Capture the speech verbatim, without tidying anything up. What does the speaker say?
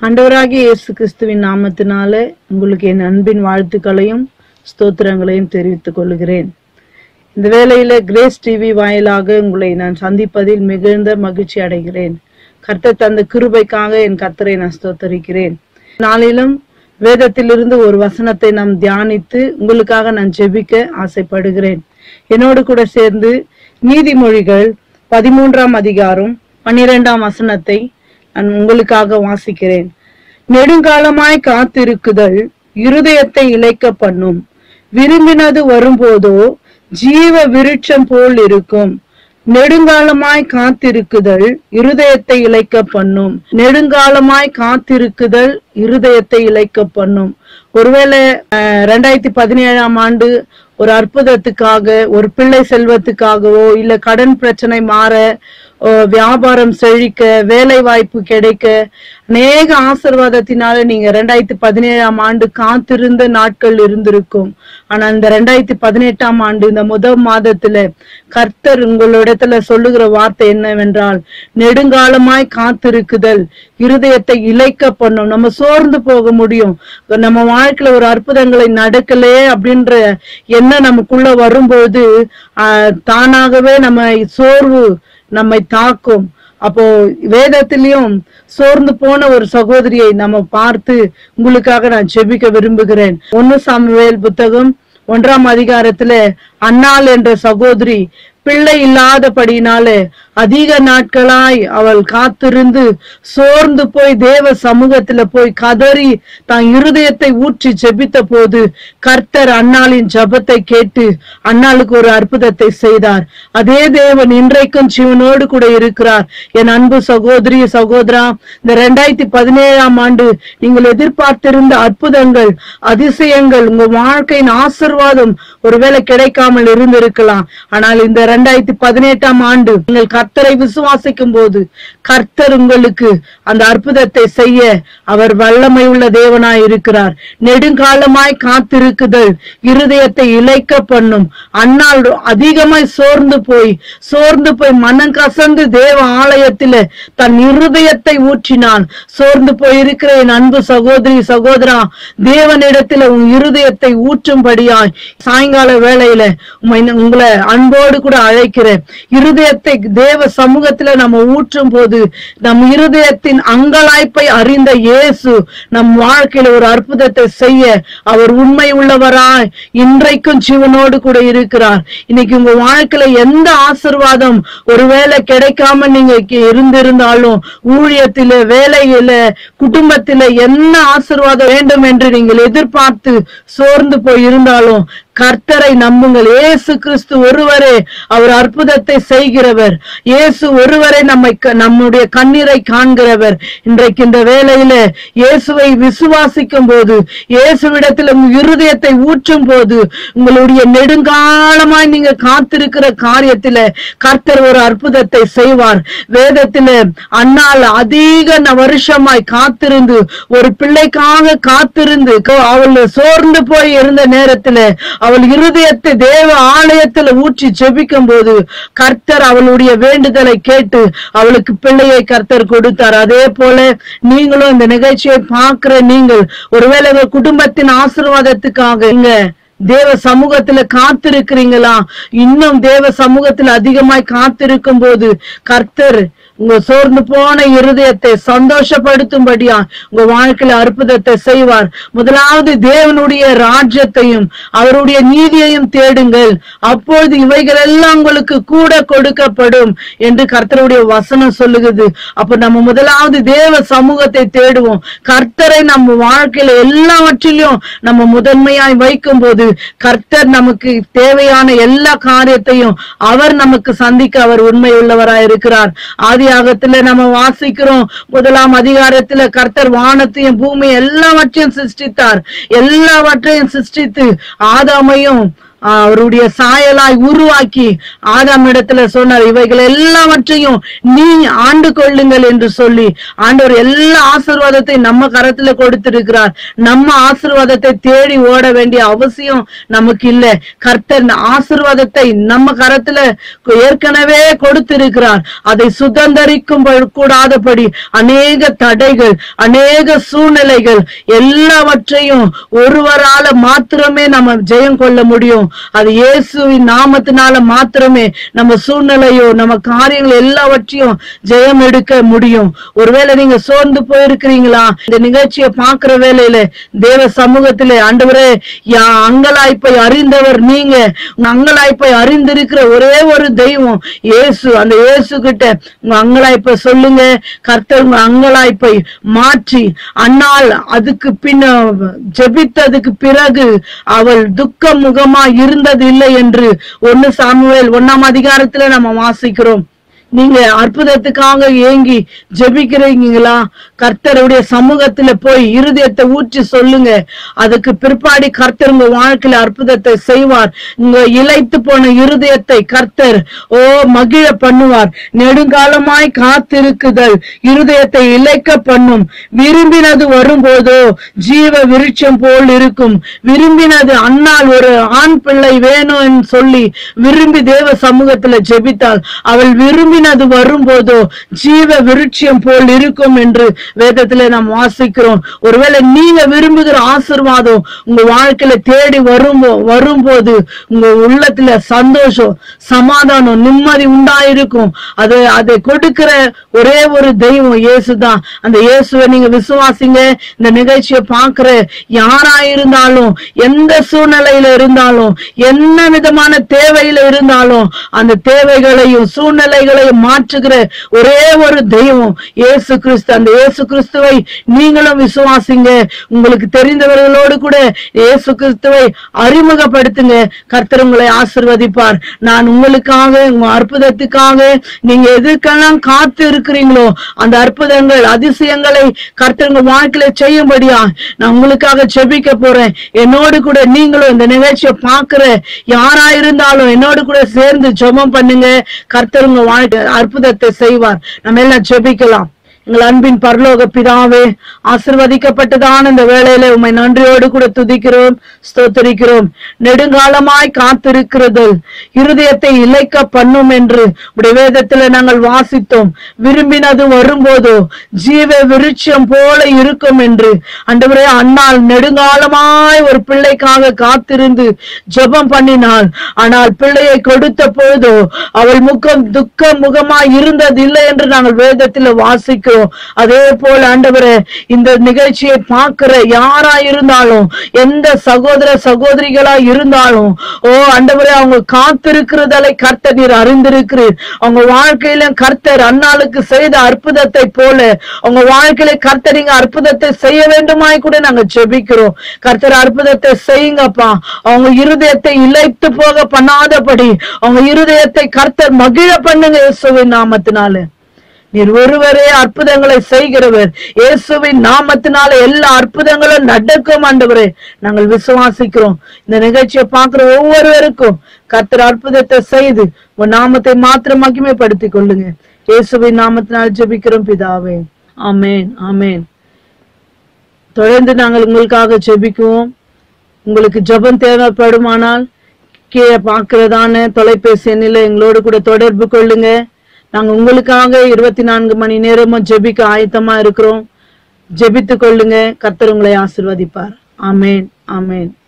ஆண்டவராகிய இயேசு கிறிஸ்துவின் நாமத்தினாலே உங்களுக்கு என் அன்பின் வாழ்த்துக்களையும் ஸ்தோத்திரங்களையும் தெரிவித்துக் கொள்கிறேன். இந்த வேளையில கிரேஸ் டிவி வாயிலாக உங்களை நான் சந்திப்பதில் மிகுந்த மகிழ்ச்சி அடைகிறேன். கர்த்தர் தந்த கிருபைக்காக என் கர்த்தரை நான் ஸ்தோத்தரிக்கிறேன். நாளிலும் வேதத்திலிருந்து ஒரு வசனத்தை நாம் தியானித்து உங்களுக்காக நான் ஜெபிக்க ஆசைப்படுகிறேன். என்னோடு கூட சேர்ந்து நீதிமொழிகள் பதிமூன்றாம் அதிகாரம் பன்னிரெண்டாம் வசனத்தை நான் உங்களுக்காக வாசிக்கிறேன். நெடுங்காலமாய் காத்திருக்குதல் இருதயத்தை இளைக்க பண்ணும், விரும்பினது வரும்போதோ ஜீவ விருட்சம் போல் இருக்கும். நெடுங்காலமாய் காத்திருக்குதல் இருதயத்தை இளைக்க பண்ணும். நெடுங்காலமாய் காத்திருக்குதல் இருதயத்தை இளைக்க பண்ணும். ஒருவேளை ரெண்டாயிரத்தி பதினேழாம் ஆண்டு ஒரு அற்புதத்துக்காக, ஒரு பிள்ளை செல்வத்துக்காகவோ, இல்ல கடன் பிரச்சனை மாற, வியாபாரம் செழிக்க, வேலை வாய்ப்பு கிடைக்க, அநேக ஆசீர்வாதத்தினால நீங்க ரெண்டாயிரத்தி பதினேழாம் ஆண்டு காத்திருந்த நாட்கள் இருந்திருக்கும். ஆனா இந்த ரெண்டாயிரத்தி பதினெட்டாம் ஆண்டு இந்த முதல் மாதத்துல கர்த்தர் உங்களிடத்துல சொல்லுகிற வார்த்தை என்னவென்றால், நெடுங்காலமாய் காத்திருக்குதல் இருதயத்தை இளைக்க பண்ணும். நம்ம சோர்ந்து போக முடியும். நம்ம வாழ்க்கையில ஒரு அற்புதங்களை நடக்கலே அப்படின்ற எண்ணம் நமக்குள்ள வரும்போது ஆஹ் தானாகவே நம்ம சோர்வு நம்மை தாக்கும். அப்போ வேதத்திலையும் சோர்ந்து போன ஒரு சகோதரியை நம்ம பார்த்து உங்களுக்காக நான் ஜெபிக்க விரும்புகிறேன். ஒன்னு சாமுவேல் புத்தகம் ஒன்றாம் அதிகாரத்துல அன்னாள் என்ற சகோதரி பிள்ளை இல்லாதபடினாலே அதிக நாட்களாய் அவள் காத்திருந்து சோர்ந்து போய் தேவ சமூகத்துல போய் கதறி தான் இருதயத்தை ஊற்றி ஜெபித்த போது கர்த்தர் அன்னாளின் ஜெபத்தை கேட்டு அன்னாளுக்கு ஒரு அற்புதத்தை செய்தார். அதே தேவன் இன்றைக்கும் ஜீவனோடு கூட இருக்கிறார். என் அன்பு சகோதரி சகோதரா, இந்த ரெண்டாயிரத்தி பதினேழாம் ஆண்டு நீங்கள் எதிர்பார்த்திருந்த அற்புதங்கள், அதிசயங்கள், உங்க வாழ்க்கையின் ஆசீர்வாதம் ஒருவேளை கிடைக்காமல் இருந்திருக்கலாம். ஆனால் இந்த ரெண்டாயிரத்தி பதினெட்டாம் ஆண்டு நீங்கள் கர்த்தரை விசுவாசிக்கும் போது கர்த்தர் உங்களுக்கு அந்த அற்புதத்தை செய்ய அவர் வல்லமை உள்ள தேவனாய் இருக்கிறார். நெடுங்காலமாய் காத்திருக்குதல் இருதயத்தை இளைக்க பண்ணும். அன்னால் அதிகமாய் சோர்ந்து போய் சோர்ந்து போய் மனம் கசந்து தேவ ஆலயத்தில தன் இருதயத்தை ஊற்றினான். சோர்ந்து போய் இருக்கிற என் அன்பு சகோதரி சகோதரா, தேவனிடத்துல உன் இருதயத்தை ஊற்றும்படியாய் சாயங்கால வேளையில உங்களை அன்போடு கூட அழைக்கிறேன். இருதயத்தை தேவ சமூகத்துல நம்ம ஊற்றும் போது நம் இருதயத்தின் அங்கலாய்ப்பை அறிந்த இயேசு நம் வாழ்க்கையில ஒரு அற்புதத்தை செய்ய அவர் உண்மை உள்ளவராய் இன்றைக்கும் ஜீவனோடு கூட இருக்கிறார். இன்னைக்கு உங்க வாழ்க்கையில எந்த ஆசீர்வாதம் ஒருவேளை கிடைக்காம நீங்க இருந்திருந்தாலும், ஊழியத்தில, வேலையில, குடும்பத்தில என்ன ஆசீர்வாதம் வேண்டும் என்று நீங்கள் எதிர்பார்த்து சோர்ந்து போய் இருந்தாலும் கர்த்தரை நம்புங்கள். இயேசு கிறிஸ்து ஒருவரே அவர் அற்புதத்தை செய்கிறவர். இயேசு ஒருவரை நம்மை நம்முடைய கண்ணீரை காண்கிறவர். இன்றைக்கு இந்த வேளையில இயேசுவை விசுவாசிக்கும் போது, இயேசுவிடத்தில் இருதயத்தை ஊற்றும் போது, உங்களுடைய நெடுங்காலமாய் நீங்க காத்திருக்கிற காரியத்தில கர்த்தர் ஒரு அற்புதத்தை செய்வார். வேதத்தில அன்னால் அதிக வருஷமாய் காத்திருந்து ஒரு பிள்ளைக்காக காத்திருந்து அவள் சோர்ந்து போய் இருந்த நேரத்தில அவள் இருதயத்தை தேவ ஆலயத்தில் ஊற்றி ஜெபிக்கும் போது கர்த்தர் அவளுடைய வேண்டுதலை கேட்டு அவளுக்கு பிள்ளையை கர்த்தர் கொடுத்தார். அதே போல நீங்களும் இந்த நிகழ்ச்சியை பார்க்கிற நீங்கள் ஒருவேளை குடும்பத்தின் ஆசீர்வாதத்துக்காக இங்க தேவ சமூகத்துல காத்திருக்கிறீங்களா? இன்னும் தேவ சமூகத்துல அதிகமாய் காத்திருக்கும் போது கர்த்தர் உங்க சோர்ந்து போன இருதயத்தை சந்தோஷப்படுத்தும்படியா உங்க வாழ்க்கையில அற்புதத்தை செய்வார். முதலாவது தேவனுடைய ராஜ்யத்தையும் அவருடைய நீதியையும் தேடுங்கள், அப்பொழுது இவைகள் எல்லாம் உங்களுக்கு கூட கொடுக்கப்படும் என்று கர்த்தருடைய வசனம் சொல்லுகிறது. அப்ப நம்ம முதலாவது தேவ சமூகத்தை தேடுவோம். கர்த்தரை நம்ம வாழ்க்கையில எல்லாவற்றிலும் நம்ம முதன்மையாய் வைக்கும் போது கர்த்தர் நமக்கு தேவையான எல்லா காரியத்தையும் அவர் நமக்கு சந்திக்க அவர் உண்மை உள்ளவராய் இருக்கிறார். ஆதியாகத்துல நம்ம வாசிக்கிறோம், முதலாம் அதிகாரத்துல கர்த்தர் வானத்தையும் பூமியை எல்லாவற்றையும் சிருஷ்டித்தார். எல்லாவற்றையும் சிருஷ்டித்து ஆதாமையும் அவருடைய சாயலாய் உருவாக்கி ஆதாம் இடத்துல சொன்னார், இவைகள் எல்லாவற்றையும் நீ ஆண்டு கொள்ளுங்கள் என்று சொல்லி ஆண்டவர் எல்லா ஆசீர்வாதத்தை நம்ம கரத்துல கொடுத்திருக்கிறார். நம்ம ஆசீர்வாதத்தை தேடி ஓட வேண்டிய அவசியம் நமக்கு இல்ல. கர்த்தர் ஆசீர்வாதத்தை நம்ம கரத்துல ஏற்கனவே கொடுத்திருக்கிறார். அதை சுதந்திரிக்கும் கூடாதபடி அநேக தடைகள், அநேக சூழ்நிலைகள் எல்லாவற்றையும் ஒருவரால மாத்திரமே நம்ம ஜெயம் கொள்ள முடியும். அது இயேசுவின் நாமத்தினால மாத்திரமே நம்ம சூழ்நிலையோ நம்ம காரியங்கள் எல்லாவற்றையும் ஜெயம் எடுக்க முடியும். ஒருவேளை நீங்க சோர்ந்து போயிருக்கிறீங்களா? இந்த நிகழ்ச்சியை பார்க்கிற வேலையில தேவ சமூகத்திலே, ஆண்டவரே அங்கலாய்ப்பை அறிந்தவர் நீங்க, அங்கலாய்ப்பை அறிந்திருக்கிற ஒரே ஒரு தெய்வம் இயேசு. அந்த இயேசு கிட்ட உங்க அங்கலாய்ப்பை சொல்லுங்க. கர்த்தர் உங்க அங்கலாய்ப்பை மாற்றி, அன்னால் அதுக்கு பின்ன ஜெபித்ததுக்கு பிறகு அவள் துக்க முகமா இருந்தது இல்லை என்று ஒன்னு சாமுவேல் ஒன்னாம் அதிகாரத்துல நம்ம வாசிக்கிறோம். நீங்க அற்புதத்துக்காக ஏங்கி ஜெபிக்கிறீங்களா? கர்த்தருடைய சமூகத்துல போய் இருதயத்தை ஊற்றி சொல்லுங்க. அதுக்கு பிற்பாடி கர்த்தர் உங்க வாழ்க்கையில அற்புதத்தை செய்வார். உங்க இளைத்து போன இருதயத்தை கர்த்தர் ஓ மகிழ பண்ணுவார். நெடுங்காலமாய் காத்திருக்குதல் இருதயத்தை இளைக்க பண்ணும். விரும்பினது வரும்போதோ ஜீவ விருட்சம் போல் இருக்கும். விரும்பினது அன்னால் ஒரு ஆண் பிள்ளை வேணும் சொல்லி விரும்பி தேவ சமூகத்துல ஜெபித்தாள். அவள் விரும்பி அது வரும்போதோ ஜீவ விருட்சம் போல் இருக்கும் என்று வேதத்துல நாம் வாசிக்கிறோம். ஒருவேளை நீங்க விரும்புகிற ஆசீர்வாதம் உங்க வாழ்க்கையில தேடி வரும் வரும்போது உங்க உள்ளத்துல சந்தோஷம், சமாதானம், நிம்மதி உண்டாயிருக்கும். அது அதை கொடுக்கிற ஒரே ஒரு தெய்வம் இயேசுதான். அந்த இயேசுவை நீங்க விசுவாசிங்க. இந்த நிகழ்ச்சியை பார்க்கிற யாராயிருந்தாலும், எந்த சூழ்நிலையில இருந்தாலும், என்ன விதமான தேவையில இருந்தாலும், அந்த தேவைகளையும் சூழ்நிலைகளையும் மாற்றுகிற ஒரே ஒரு தெய்வம் இயேசு கிறிஸ்து. அந்த இயேசு கிறிஸ்துவை நீங்களும் விசுவாசிங்க. உங்களுக்கு தெரிந்தவர்களோடு கூட இயேசு கிறிஸ்துவை அறிமுகப்படுத்துங்க. கர்த்தர் உங்களை ஆசீர்வதிப்பார். நான் உங்களுக்காக, உங்க அற்புதத்துக்காக நீங்க எதுக்கெல்லாம் காத்து இருக்கிறீங்களோ அந்த அற்புதங்கள், அதிசயங்களை கர்த்தர் உங்க வாழ்க்கையில செய்யும்படியா நான் உங்களுக்காக ஜெபிக்க போறேன். என்னோடு கூட நீங்களும் இந்த நிகழ்ச்சியை பார்க்கிற யாராயிருந்தாலும் என்னோடு கூட சேர்ந்து ஜெபம் பண்ணுங்க. கர்த்தர் உங்க வாழ்க்கை அற்புதத்தை செய்வார். நம்ம எல்லாம் ஜெபிக்கலாம். எங்கள் அன்பின் பரலோக பிதாவே, ஆசீர்வதிக்கப்பட்டதான இந்த வேளையில உம்மை நன்றியோடு கூட துதிக்கிறோம், ஸ்தோத்திரிக்கிறோம். நெடுங்காலமாய் காத்திருக்கிறது இருதயத்தை இளைக்க பண்ணும் என்று உடைய வேதத்துல நாங்கள் வாசித்தோம். விரும்பினது வரும்போதோ ஜீவ விருட்சம் போல இருக்கும் என்று ஆண்டவரே, அன்னால் நெடுங்காலமாய் ஒரு பிள்ளைக்காக காத்திருந்து ஜெபம் பண்ணினாள். ஆனால் பிள்ளையை கொடுத்த பொழுதோ அவள் முகம் துக்க முகமாய் இருந்தது இல்லை என்று நாங்கள் வேதத்துல வாசிக்கிறோம். அதே போல ஆண்டவரே, இந்த நிகழ்ச்சியை பார்க்கிற யாரா இருந்தாலும், எந்த சகோதர சகோதரிகளா இருந்தாலும், ஓ ஆண்டவரே, அவங்க காத்திருக்கிறதலை கர்த்தர் நீர் அறிந்திருக்கிறீர். அவங்க வாழ்க்கையில கர்த்தர் அன்னாளுக்கு செய்த அற்புதத்தை போல அவங்க வாழ்க்கையில கர்த்தர் நீங்க அற்புதத்தை செய்ய வேண்டுமாய் கூட நாங்க ஜெபிக்கிறோம். கர்த்தர் அற்புதத்தை செய்யுங்கப்பா. அவங்க இருதயத்தை இளைத்து போக பண்ணாதபடி அவங்க இருதயத்தை கர்த்தர் மகிழ பண்ணுங்க இயேசுவின் நாமத்தினால. நீர் ஒருவரே அற்புதங்களை செய்கிறவர். இயேசுவின் நாமத்தினால எல்லா அற்புதங்களும் நடக்கும் ஆண்டவரே, நாங்கள் விசுவாசிக்கிறோம். இந்த நிகழ்ச்சியை பார்க்கிற ஒவ்வொருவருக்கும் கர்த்தர் அற்புதத்தை செய்து உங்க நாமத்தை மாத்திரம் மகிமைப்படுத்திக் கொள்ளுங்க. இயேசுவின் நாமத்தினால் ஜெபிக்கிறோம் பிதாவே, ஆமேன், ஆமேன். தொடர்ந்து நாங்கள் உங்களுக்காக ஜெபிக்குவோம். உங்களுக்கு ஜெபம் தேவைப்படுமானால் கீழே பார்க்கிறதான தொலைபேசி எண்ணில எங்களோடு கூட தொடர்பு கொள்ளுங்க. நாங்க உங்களுக்காக இருபத்தி நான்கு மணி நேரமும் ஜெபிக்க ஆயத்தமா இருக்கிறோம். ஜெபித்து கொள்ளுங்க. கர்த்தர் உங்களை ஆசீர்வதிப்பார். ஆமேன், ஆமேன்.